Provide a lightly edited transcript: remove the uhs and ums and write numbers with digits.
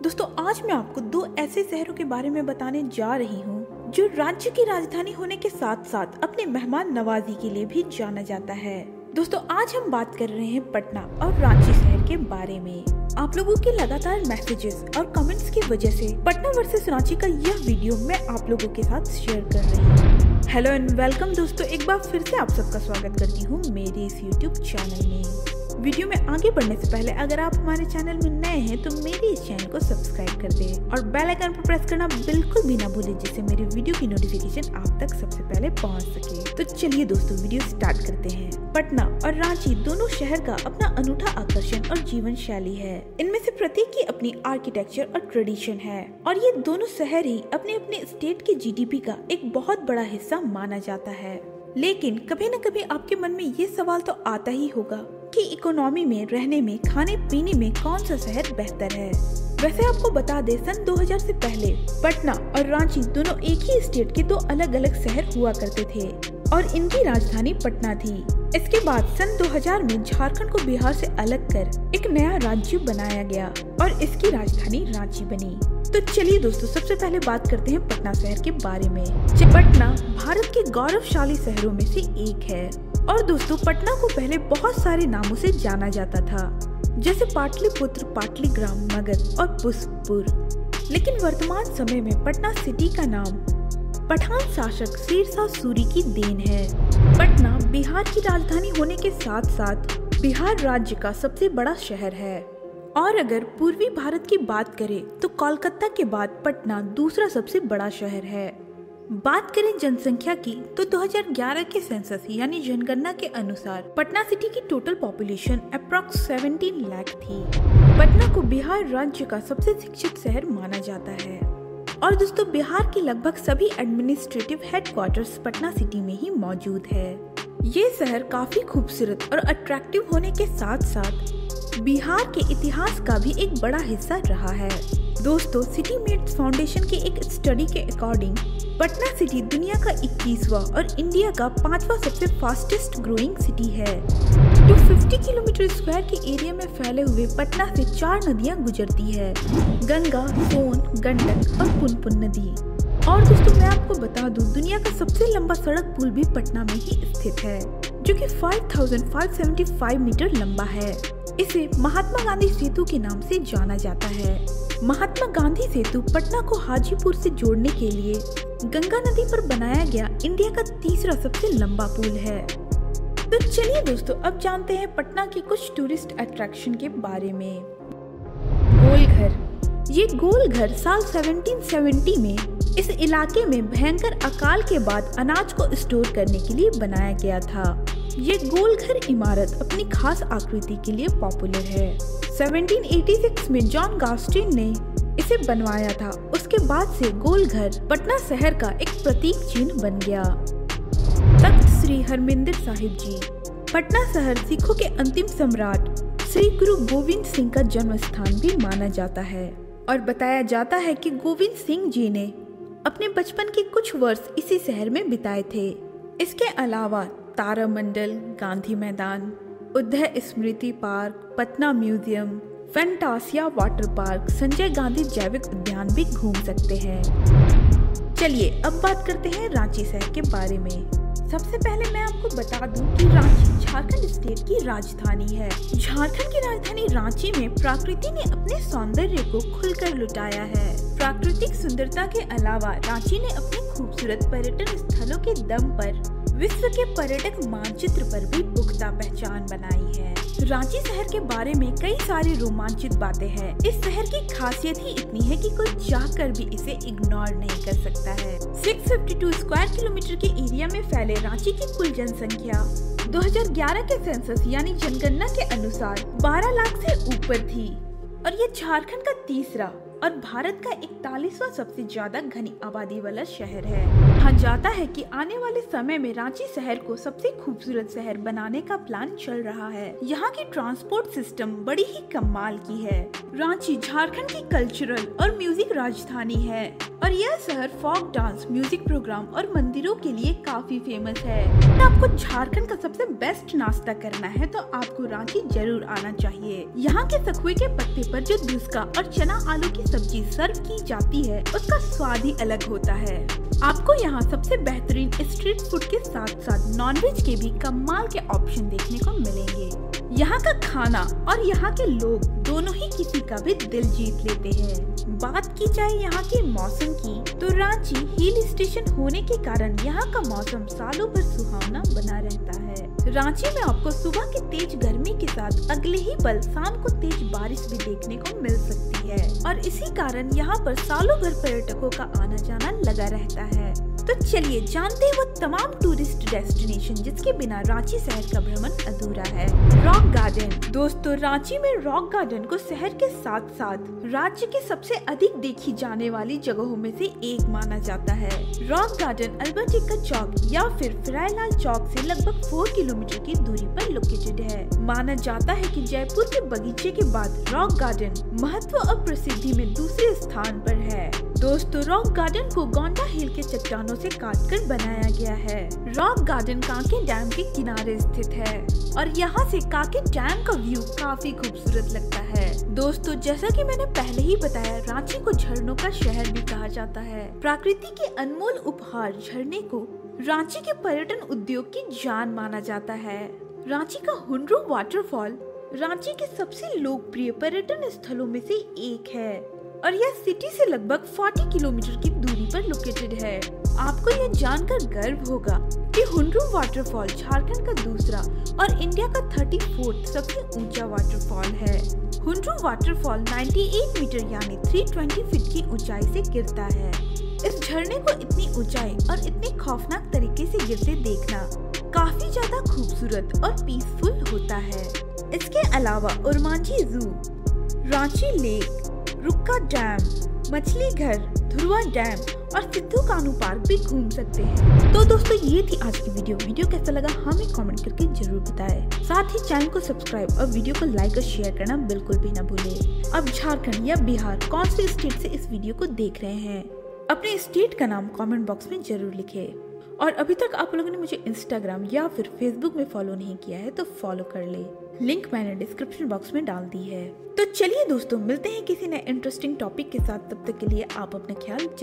दोस्तों आज मैं आपको दो ऐसे शहरों के बारे में बताने जा रही हूँ जो राज्य की राजधानी होने के साथ साथ अपने मेहमान नवाजी के लिए भी जाना जाता है। दोस्तों आज हम बात कर रहे हैं पटना और रांची शहर के बारे में। आप लोगों के लगातार मैसेजेस और कमेंट्स की वजह से पटना वर्सेस रांची का यह वीडियो मैं आप लोगों के साथ शेयर कर रही हूँ। हेलो एंड वेलकम दोस्तों, एक बार फिर से आप सबका स्वागत करती हूँ मेरे इस यूट्यूब चैनल में। वीडियो में आगे बढ़ने से पहले अगर आप हमारे चैनल में नए हैं तो मेरे इस चैनल को सब्सक्राइब कर दें और बेल आइकन पर प्रेस करना बिल्कुल भी ना भूलें, जिससे मेरी वीडियो की नोटिफिकेशन आप तक सबसे पहले पहुंच सके। तो चलिए दोस्तों वीडियो स्टार्ट करते हैं। पटना और रांची दोनों शहर का अपना अनूठा आकर्षण और जीवन शैली है। इनमें से प्रत्येक की अपनी आर्किटेक्चर और ट्रेडिशन है और ये दोनों शहर ही अपने अपने स्टेट के जीडीपी का एक बहुत बड़ा हिस्सा माना जाता है। लेकिन कभी न कभी आपके मन में ये सवाल तो आता ही होगा कि इकोनॉमी में, रहने में, खाने पीने में कौन सा शहर बेहतर है। वैसे आपको बता दें, सन 2000 से पहले पटना और रांची दोनों एक ही स्टेट के दो अलग अलग शहर हुआ करते थे और इनकी राजधानी पटना थी। इसके बाद सन 2000 में झारखंड को बिहार से अलग कर एक नया राज्य बनाया गया और इसकी राजधानी रांची बनी। तो चलिए दोस्तों सबसे पहले बात करते हैं पटना शहर के बारे में। पटना भारत के गौरवशाली शहरों में से एक है और दोस्तों पटना को पहले बहुत सारे नामों से जाना जाता था, जैसे पाटलिपुत्र, पाटलिग्राम, मगध और पुष्पपुर। लेकिन वर्तमान समय में पटना सिटी का नाम पठान शासक शेरशाह सूरी की देन है। पटना बिहार की राजधानी होने के साथ साथ बिहार राज्य का सबसे बड़ा शहर है और अगर पूर्वी भारत की बात करें तो कोलकाता के बाद पटना दूसरा सबसे बड़ा शहर है। बात करें जनसंख्या की तो 2011 के सेंसस यानी जनगणना के अनुसार पटना सिटी की टोटल पॉपुलेशन अप्रॉक्स 17 लाख थी। पटना को बिहार राज्य का सबसे शिक्षित शहर माना जाता है और दोस्तों बिहार के लगभग सभी एडमिनिस्ट्रेटिव हेडक्वार्टर्स पटना सिटी में ही मौजूद है। ये शहर काफी खूबसूरत और अट्रैक्टिव होने के साथ साथ बिहार के इतिहास का भी एक बड़ा हिस्सा रहा है। दोस्तों सिटी मेट्स फाउंडेशन के एक स्टडी के अकॉर्डिंग पटना सिटी दुनिया का 21वां और इंडिया का 5वां सबसे फास्टेस्ट ग्रोइंग सिटी है। 250 किलोमीटर स्क्वायर के एरिया में फैले हुए पटना से 4 नदियां गुजरती है, गंगा, सोन, गंडक और पुनपुन नदी। और दोस्तों मैं आपको बता दूं, दुनिया का सबसे लंबा सड़क पुल भी पटना में ही स्थित है, जो कि 5575 मीटर लंबा है। इसे महात्मा गांधी सेतु के नाम से जाना जाता है। महात्मा गांधी सेतु पटना को हाजीपुर से जोड़ने के लिए गंगा नदी पर बनाया गया इंडिया का तीसरा सबसे लंबा पुल है। तो चलिए दोस्तों अब जानते हैं पटना की कुछ टूरिस्ट अट्रैक्शन के बारे में। गोलघर। ये गोलघर साल 1770 में इस इलाके में भयंकर अकाल के बाद अनाज को स्टोर करने के लिए बनाया गया था। ये गोलघर इमारत अपनी खास आकृति के लिए पॉपुलर है। 1786 में जॉन गास्टिन ने इसे बनवाया था। उसके बाद से गोलघर पटना शहर का एक प्रतीक चिन्ह बन गया। तख्त श्री हरमिंदर साहिब जी। पटना शहर सिखों के अंतिम सम्राट श्री गुरु गोविंद सिंह का जन्म स्थान भी माना जाता है और बताया जाता है कि गोविंद सिंह जी ने अपने बचपन के कुछ वर्ष इसी शहर में बिताए थे। इसके अलावा तारामंडल, Gandhi Maidan, Uday Smriti park, Patna museum, Fantasia water park, Sanjay Gandhi Jaivik Udyan भी घूम सकते हैं। चलिए अब बात करते हैं रांची शहर के बारे में। सबसे पहले मैं आपको बता दूं कि रांची झारखंड स्टेट की राजधानी है। झारखंड की राजधानी रांची में प्रकृति ने अपने सौंदर्य को खुलकर लुटाया है। प्राकृतिक सुंदरता के अलावा रांची ने अपने खूबसूरत पर्यटन स्थलों के दम पर विश्व के पर्यटक मानचित्र पर भी पुख्ता पहचान बनाई है। रांची शहर के बारे में कई सारी रोमांचित बातें हैं। इस शहर की खासियत ही इतनी है कि कोई चाहकर भी इसे इग्नोर नहीं कर सकता है। 652 स्क्वायर किलोमीटर के एरिया में फैले रांची की कुल जनसंख्या 2011 के सेंसस यानी जनगणना के अनुसार 12 लाख से ऊपर थी और ये झारखंड का तीसरा और भारत का 41वां सबसे ज्यादा घनी आबादी वाला शहर है। कहा जाता है कि आने वाले समय में रांची शहर को सबसे खूबसूरत शहर बनाने का प्लान चल रहा है। यहाँ की ट्रांसपोर्ट सिस्टम बड़ी ही कमाल की है। रांची झारखंड की कल्चरल और म्यूजिक राजधानी है और यह शहर फोक डांस, म्यूजिक प्रोग्राम और मंदिरों के लिए काफी फेमस है। अगर आपको झारखंड का सबसे बेस्ट नाश्ता करना है तो आपको रांची जरूर आना चाहिए। यहाँ के सखुए के पत्ते पर जो धुसका और चना आलू की सब्जी सर्व की जाती है उसका स्वाद ही अलग होता है। आपको यहाँ सबसे बेहतरीन स्ट्रीट फूड के साथ साथ नॉनवेज के भी कमाल के ऑप्शन देखने को मिलेंगे। यहाँ का खाना और यहाँ के लोग दोनों ही किसी का भी दिल जीत लेते हैं। बात की जाए यहाँ के मौसम की तो रांची हिल स्टेशन होने के कारण यहाँ का मौसम सालों भर सुहावना बना रहता है। रांची में आपको सुबह की तेज गर्मी के साथ अगले ही पल शाम को तेज बारिश भी देखने को मिल सकती है और इसी कारण यहाँ पर सालों भर पर्यटकों का आना जाना लगा रहता है। तो चलिए जानते हैं वो तमाम टूरिस्ट डेस्टिनेशन जिसके बिना रांची शहर का भ्रमण अधूरा है। Rock garden. दोस्तों, रांची में रॉक गार्डन को शहर के साथ साथ राज्य के सबसे अधिक देखी जाने वाली जगहों में से एक माना जाता है। रॉक गार्डन अल्बर्ट एक्का चौक या फिर फ्राईलाल चौक से लगभग 4 किलोमीटर की दूरी पर लोकेटेड है। माना जाता है कि जयपुर के बगीचे के बाद रॉक गार्डन महत्व और प्रसिद्धि में दूसरे स्थान पर है। दोस्तों, रॉक गार्डन को गोंडा हिल के चट्टानों से काटकर बनाया गया है। रॉक गार्डन कांके डैम के किनारे स्थित है और यहाँ से कांके डैम का व्यू काफी खूबसूरत लगता है। दोस्तों, जैसा कि मैंने पहले ही बताया, रांची को झरनों का शहर भी कहा जाता है। प्रकृति के अनमोल उपहार झरने को रांची के पर्यटन उद्योग की जान माना जाता है। रांची का हुंड्रू वाटरफॉल रांची के सबसे लोकप्रिय पर्यटन स्थलों में से एक है और यह सिटी से लगभग 40 किलोमीटर की दूरी पर लोकेटेड है। आपको यह जानकर गर्व होगा कि हुंड्रू वाटरफॉल झारखंड का दूसरा और इंडिया का 34वां सबसे ऊंचा वाटरफॉल है। हुंड्रू वाटरफॉल 98 मीटर यानी 320 फीट की ऊंचाई से गिरता है। इस झरने को इतनी ऊंचाई और इतने खौफनाक तरीके से गिरते देखना काफी ज्यादा खूबसूरत और पीसफुल होता है। इसके अलावा उरमांझी जू, रांची लेक, रुक्का डैम, मछली घर, धुरवा डैम और सिद्धू कानू पार्क भी घूम सकते हैं। तो दोस्तों, ये थी आज की वीडियो कैसा लगा हमें कमेंट करके जरूर बताएं। साथ ही चैनल को सब्सक्राइब और वीडियो को लाइक और शेयर करना बिल्कुल भी ना भूलें। अब झारखंड या बिहार कौन से स्टेट से इस वीडियो को देख रहे हैं, अपने स्टेट का नाम कमेंट बॉक्स में जरूर लिखें। और अभी तक आप लोगों ने मुझे इंस्टाग्राम या फिर फेसबुक में फॉलो नहीं किया है तो फॉलो कर ले, लिंक मैंने डिस्क्रिप्शन बॉक्स में डाल दी है। तो चलिए दोस्तों, मिलते हैं किसी नए इंटरेस्टिंग टॉपिक के साथ। तब तक के लिए आप अपना ख्याल